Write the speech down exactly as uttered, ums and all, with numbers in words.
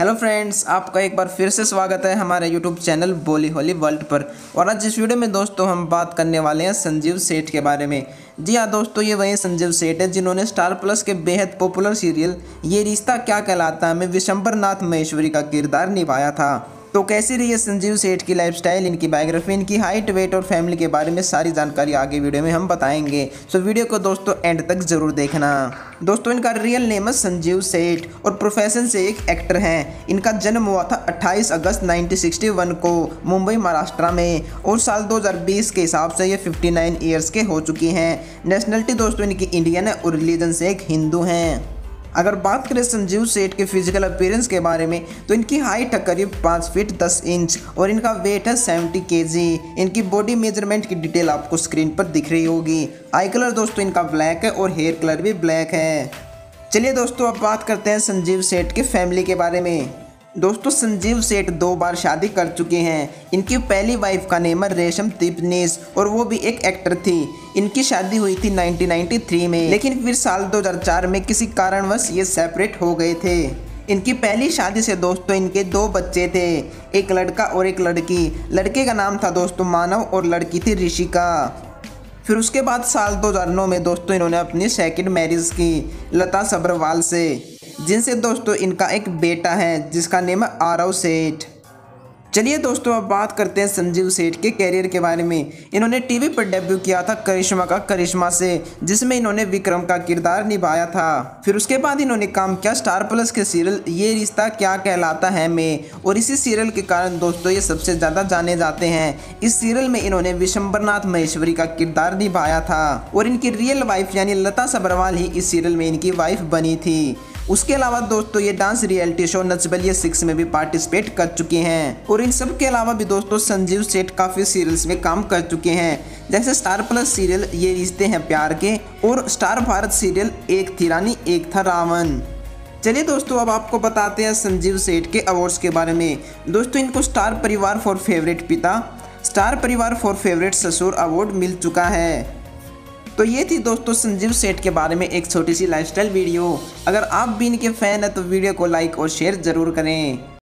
Hello friends, आपका एक बार फिर से स्वागत है हमारे यूट्यूब चैनल बोली होली वर्ल्ड पर। और आज इस वीडियो में दोस्तों हम बात करने वाले हैं संजीव सेठ के बारे में। जी हाँ दोस्तों, ये वही संजीव सेठ है जिन्होंने स्टार प्लस के बेहद पॉपुलर सीरियल ये रिश्ता क्या कहलाता है में विशंबर नाथ महेश्वरी का किरदार निभाया था। तो कैसी रही है संजीव सेठ की लाइफस्टाइल, इनकी बायोग्राफी, इनकी हाइट, वेट और फैमिली के बारे में सारी जानकारी आगे वीडियो में हम बताएंगे। सो वीडियो को दोस्तों एंड तक जरूर देखना। दोस्तों इनका रियल नेम है संजीव सेठ और प्रोफेशन से एक एक्टर हैं। इनका जन्म हुआ था अट्ठाईस अगस्त उन्नीस सौ इकसठ को मुंबई महाराष्ट्र में और साल दो हज़ार बीस के हिसाब से ये उनसठ ईयर्स के हो चुकी हैं। नेशनलिटी दोस्तों इनकी इंडियन है और रिलीजन से एक हिंदू हैं। अगर बात करें संजीव सेठ के फिजिकल अपीयरेंस के बारे में तो इनकी हाइट है करीब पाँच फीट दस इंच और इनका वेट है सत्तर केजी। इनकी बॉडी मेजरमेंट की डिटेल आपको स्क्रीन पर दिख रही होगी। आई कलर दोस्तों इनका ब्लैक है और हेयर कलर भी ब्लैक है। चलिए दोस्तों अब बात करते हैं संजीव सेठ के फैमिली के बारे में। दोस्तों संजीव सेठ दो बार शादी कर चुके हैं। इनकी पहली वाइफ का नेम है रेशम तिपनीस और वो भी एक एक्टर थी। इनकी शादी हुई थी उन्नीस सौ तिरानवे में, लेकिन फिर साल दो हज़ार चार में किसी कारणवश ये सेपरेट हो गए थे। इनकी पहली शादी से दोस्तों इनके दो बच्चे थे, एक लड़का और एक लड़की। लड़के का नाम था दोस्तों मानव और लड़की थी ऋषिका। फिर उसके बाद साल दो हज़ार नौ में दोस्तों इन्होंने अपनी सेकंड मैरिज की लता सब्रवाल से, जिनसे दोस्तों इनका एक बेटा है जिसका नेम है आरव सेठ। चलिए दोस्तों अब बात करते हैं संजीव सेठ के कैरियर के बारे में। इन्होंने टीवी पर डेब्यू किया था करिश्मा का करिश्मा से, जिसमें इन्होंने विक्रम का किरदार निभाया था। फिर उसके बाद इन्होंने काम किया स्टार प्लस के सीरियल ये रिश्ता क्या कहलाता है में, और इसी सीरियल के कारण दोस्तों ये सबसे ज़्यादा जाने जाते हैं। इस सीरियल में इन्होंने विशंबर नाथ महेश्वरी का किरदार निभाया था और इनकी रियल वाइफ यानी लता सब्रवाल ही इस सीरियल में इनकी वाइफ बनी थी। उसके अलावा दोस्तों ये dance reality show Nach Baliye six में भी पार्टिसिपेट कर चुके हैं। और इन सब के अलावा भी दोस्तों संजीव सेठ काफ़ी सीरियल्स में काम कर चुके हैं, जैसे स्टार प्लस सीरियल ये रिश्ते हैं प्यार के और स्टार भारत सीरियल एक थी रानी एक था रावण। चलिए दोस्तों अब आपको बताते हैं संजीव सेठ के अवार्ड्स के बारे में। दोस्तों इनको स्टार परिवार फॉर फेवरेट पिता, स्टार परिवार फॉर फेवरेट ससुर अवार्ड मिल चुका है। तो ये थी दोस्तों संजीव सेठ के बारे में एक छोटी सी लाइफस्टाइल वीडियो। अगर आप भी इनके फैन हैं तो वीडियो को लाइक और शेयर जरूर करें।